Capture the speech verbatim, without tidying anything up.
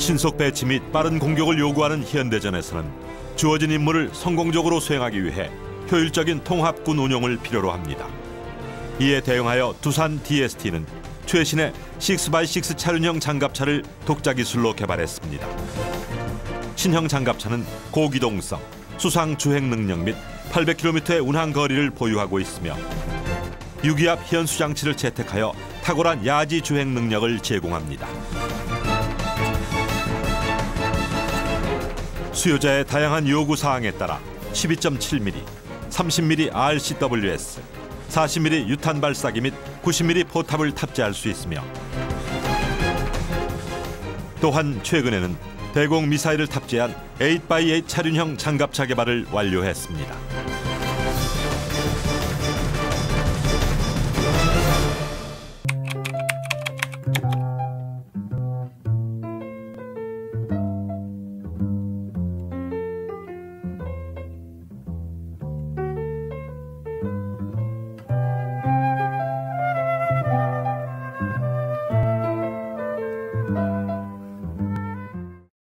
신속 배치 및 빠른 공격을 요구하는 현대전에서는 주어진 임무를 성공적으로 수행하기 위해 효율적인 통합군 운용을 필요로 합니다. 이에 대응하여 두산 디에스티는 최신의 육 바이 육 차륜형 장갑차를 독자 기술로 개발했습니다. 신형 장갑차는 고기동성, 수상 주행 능력 및 팔백 킬로미터의 운항 거리를 보유하고 있으며 유기압 현수 장치를 채택하여 탁월한 야지 주행 능력을 제공합니다. 수요자의 다양한 요구 사항에 따라 십이 점 칠 밀리미터, 삼십 밀리미터 알씨더블유에스, 사십 밀리미터 유탄 발사기 및 구십 밀리미터 포탑을 탑재할 수 있으며 또한 최근에는 대공 미사일을 탑재한 에잇 바이 에잇 차륜형 장갑차 개발을 완료했습니다.